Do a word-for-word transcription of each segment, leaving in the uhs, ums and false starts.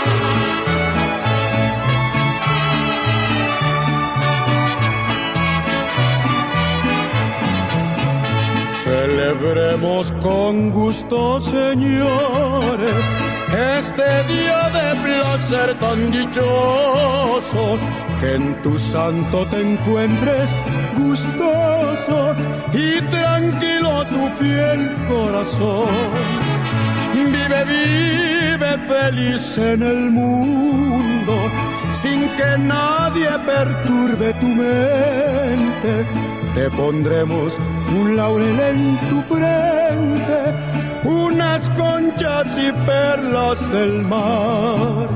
Celebremos con gusto, señores, este día de placer tan dichoso, que en tu santo te encuentres gustoso y tranquilo tu fiel corazón. Vive, vive feliz en el mundo, sin que nadie perturbe tu mente. Te pondremos un laurel en tu frente, unas conchas y perlas del mar.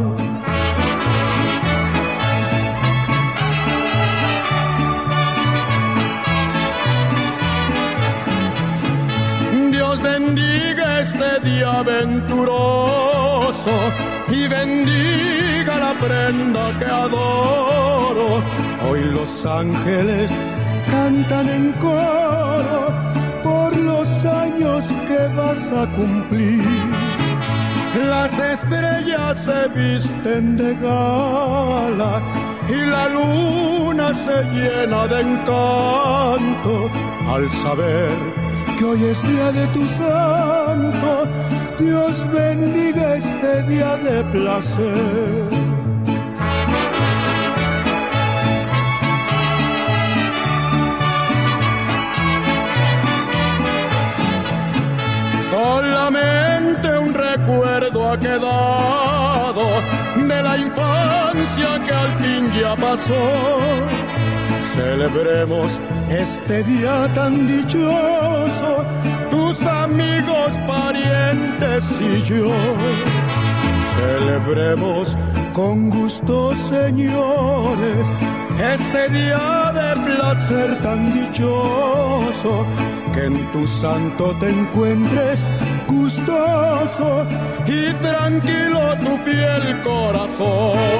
Dios bendiga este día venturoso y bendiga la prenda que adoro. Hoy los ángeles cantan en coro por los años que vas a cumplir. Las estrellas se visten de gala y la luna se llena de encanto al saber que hoy es día de tu santo. Dios bendiga este día de placer. Solamente un recuerdo ha quedado de la infancia que al fin ya pasó. Celebremos este día tan dichoso, tus amigos, parientes y yo. Celebremos con gusto, señores, este día de placer tan dichoso, que en tu santo te encuentres gustoso y tranquilo tu fiel corazón.